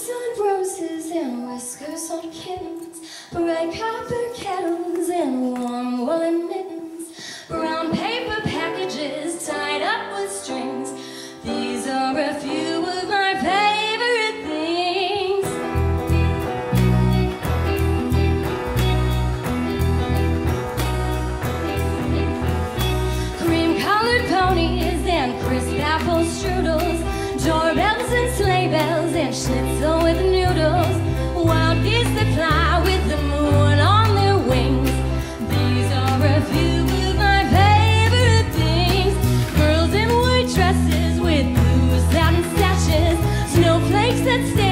Violets on roses and whiskers on kittens, bright copper kettles and warm woolen mittens, brown paper packages tied up with strings. These are a few of my favorite things. Cream-colored ponies and crisp apple strudels, doorbells and sleigh bells and schnitzel with noodles, wild geese that fly with the moon on their wings. These are a few of my favorite things. Girls in white dresses with blue satin sashes, snowflakes that stay